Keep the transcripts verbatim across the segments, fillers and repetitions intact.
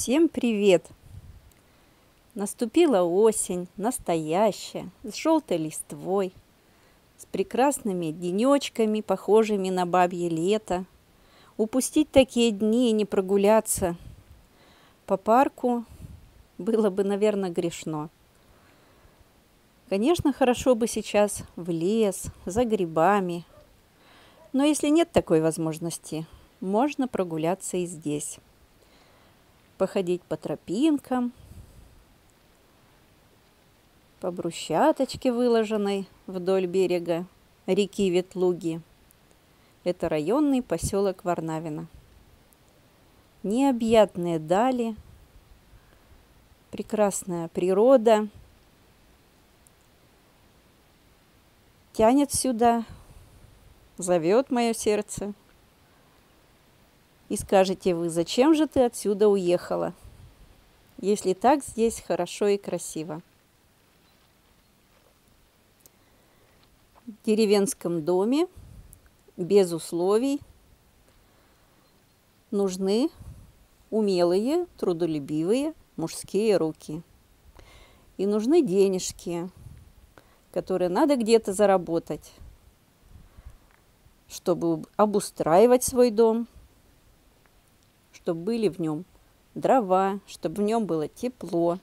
Всем привет! Наступила осень, настоящая, с желтой листвой, с прекрасными денечками, похожими на бабье лето. Упустить такие дни и не прогуляться по парку было бы, наверное, грешно. Конечно, хорошо бы сейчас в лес, за грибами, но если нет такой возможности, можно прогуляться и здесь. Походить по тропинкам, по брусчаточке, выложенной вдоль берега реки Ветлуги. Это районный поселок Варнавино. Необъятные дали, прекрасная природа тянет сюда, зовет мое сердце. И скажете вы, зачем же ты отсюда уехала, если так здесь хорошо и красиво? В деревенском доме без условий нужны умелые, трудолюбивые мужские руки. И нужны денежки, которые надо где-то заработать, чтобы обустраивать свой дом, чтобы были в нем дрова, чтобы в нем было тепло.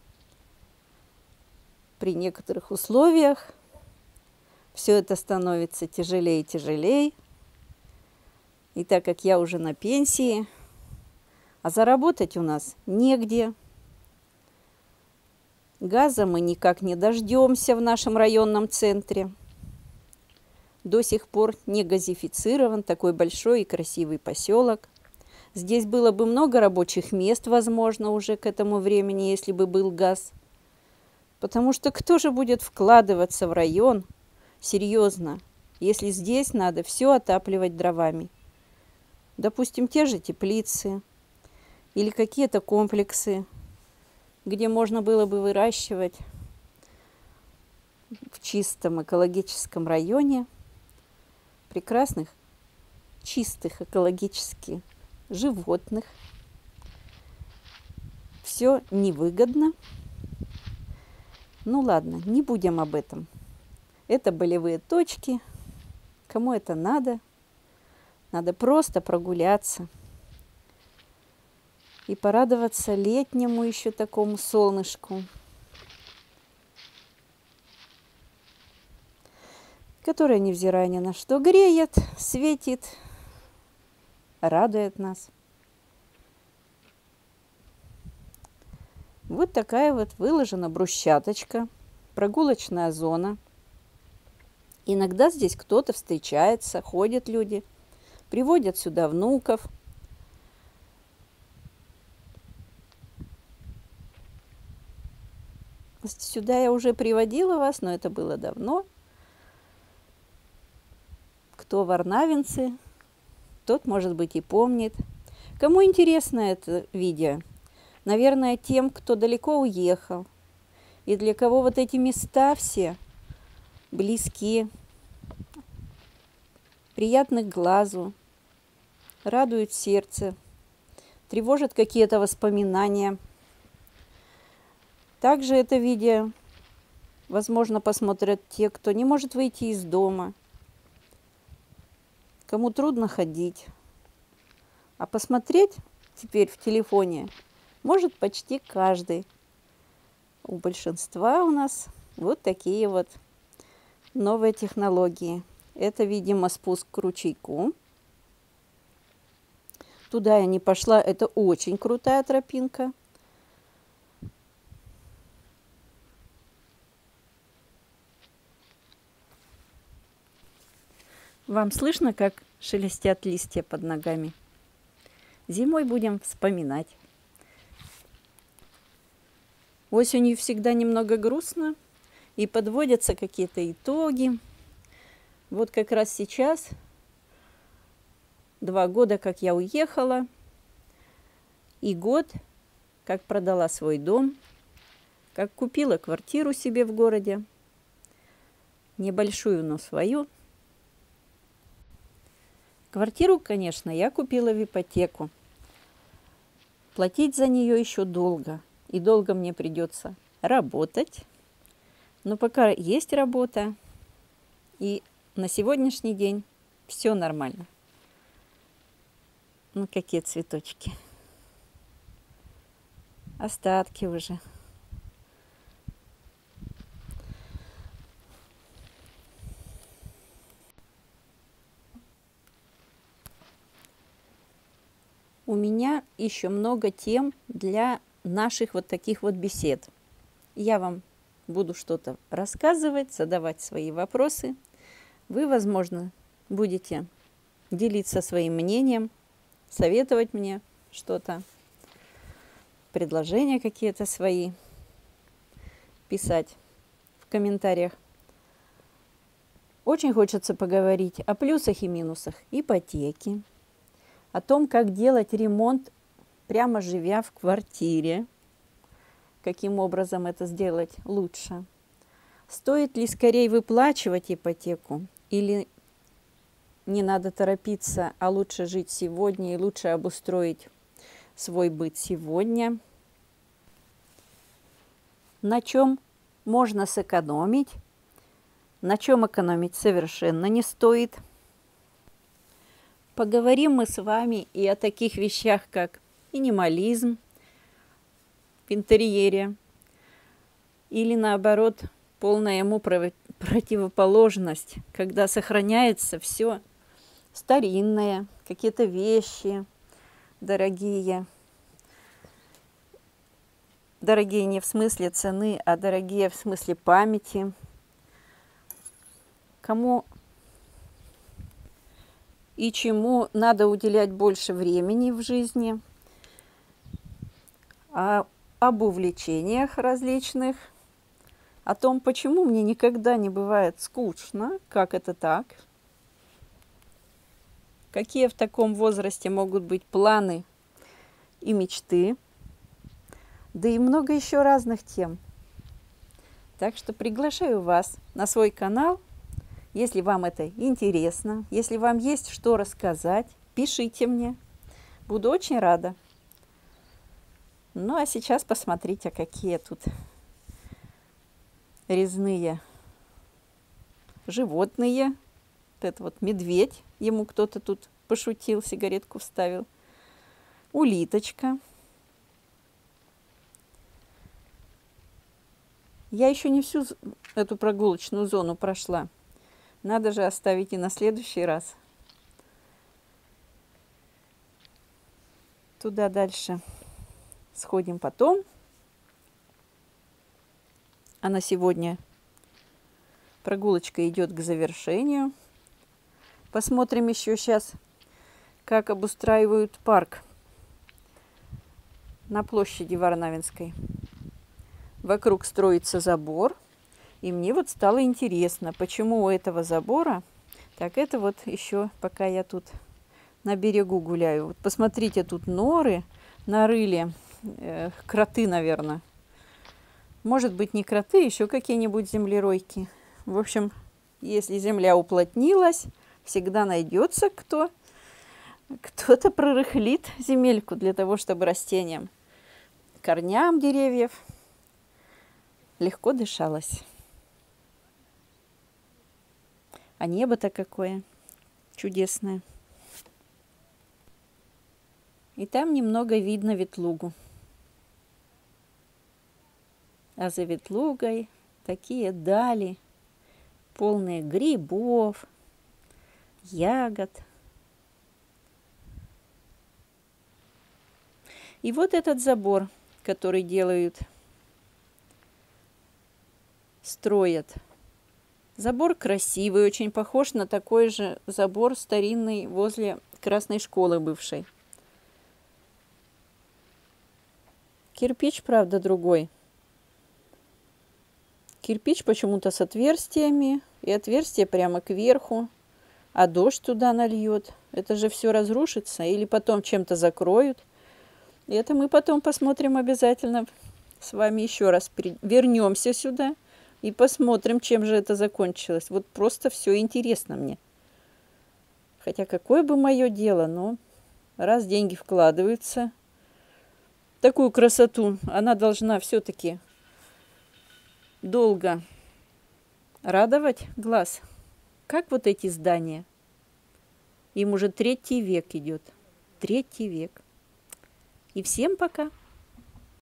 При некоторых условиях все это становится тяжелее и тяжелее. И так как я уже на пенсии, а заработать у нас негде, газа мы никак не дождемся в нашем районном центре. До сих пор не газифицирован такой большой и красивый поселок. Здесь было бы много рабочих мест, возможно, уже к этому времени, если бы был газ. Потому что кто же будет вкладываться в район серьезно, если здесь надо все отапливать дровами? Допустим, те же теплицы или какие-то комплексы, где можно было бы выращивать в чистом экологическом районе прекрасных, чистых экологически животных. Все невыгодно. Ну ладно, не будем об этом. Это болевые точки. Кому это надо? Надо просто прогуляться и порадоваться летнему еще такому солнышку, которое, невзирая ни на что, греет, светит, радует нас. Вот такая вот выложена брусчаточка, прогулочная зона. Иногда здесь кто-то встречается, ходят люди, приводят сюда внуков. Сюда я уже приводила вас, но это было давно. Кто варнавинцы, тот, может быть, и помнит. Кому интересно это видео? Наверное, тем, кто далеко уехал, и для кого вот эти места все близки, приятны к глазу, радуют сердце, тревожат какие-то воспоминания. Также это видео, возможно, посмотрят те, кто не может выйти из дома, кому трудно ходить. А посмотреть теперь в телефоне может почти каждый. У большинства у нас вот такие вот новые технологии. Это, видимо, спуск к ручейку. Туда я не пошла, это очень крутая тропинка. Вам слышно, как шелестят листья под ногами? Зимой будем вспоминать. Осенью всегда немного грустно, и подводятся какие-то итоги. Вот как раз сейчас, два года, как я уехала, и год, как продала свой дом, как купила квартиру себе в городе, небольшую, но свою. Квартиру, конечно, я купила в ипотеку. платить за нее еще долго. И долго мне придется работать. Но пока есть работа, и на сегодняшний день все нормально. Ну, какие цветочки. Остатки уже. У меня еще много тем для наших вот таких вот бесед. Я вам буду что-то рассказывать, задавать свои вопросы. Вы, возможно, будете делиться своим мнением, советовать мне что-то, предложения какие-то свои писать в комментариях. Очень хочется поговорить о плюсах и минусах ипотеки, о том, как делать ремонт, прямо живя в квартире, каким образом это сделать лучше. Стоит ли скорее выплачивать ипотеку или не надо торопиться, а лучше жить сегодня и лучше обустроить свой быт сегодня? На чем можно сэкономить, на чем экономить совершенно не стоит. Поговорим мы с вами и о таких вещах, как минимализм в интерьере, или наоборот, полная ему противоположность, когда сохраняется все старинное, какие-то вещи дорогие. Дорогие не в смысле цены, а дорогие в смысле памяти. Кому и чему надо уделять больше времени в жизни, а об увлечениях различных, о том, почему мне никогда не бывает скучно, как это так, какие в таком возрасте могут быть планы и мечты, да и много еще разных тем. Так что приглашаю вас на свой канал. Если вам это интересно, если вам есть что рассказать, пишите мне. Буду очень рада. Ну, а сейчас посмотрите, какие тут резные животные. Вот это вот медведь, ему кто-то тут пошутил, сигаретку вставил. Улиточка. Я еще не всю эту прогулочную зону прошла. Надо же оставить и на следующий раз. Туда дальше сходим потом. А на сегодня прогулочка идет к завершению. Посмотрим еще сейчас, как обустраивают парк на площади Варнавинской. Вокруг строится забор. И мне вот стало интересно, почему у этого забора, так это вот еще, пока я тут на берегу гуляю. Вот посмотрите, тут норы нарыли, э, кроты, наверное. Может быть, не кроты, еще какие-нибудь землеройки. В общем, если земля уплотнилась, всегда найдется кто. Кто-то прорыхлит земельку для того, чтобы растениям, корням деревьев легко дышалось. А небо-то какое чудесное. И там немного видно Ветлугу. А за Ветлугой такие дали, полные грибов, ягод. И вот этот забор, который делают, строят. Забор красивый, очень похож на такой же забор старинный возле Красной школы бывшей. Кирпич, правда, другой. Кирпич почему-то с отверстиями, и отверстие прямо кверху, а дождь туда нальет. Это же все разрушится или потом чем-то закроют. И это мы потом посмотрим обязательно с вами еще раз. Вернемся сюда. И посмотрим, чем же это закончилось. Вот просто все интересно мне. Хотя какое бы мое дело, но раз деньги вкладываются, такую красоту, она должна все-таки долго радовать глаз. Как вот эти здания. Им уже третий век идет. Третий век. И всем пока.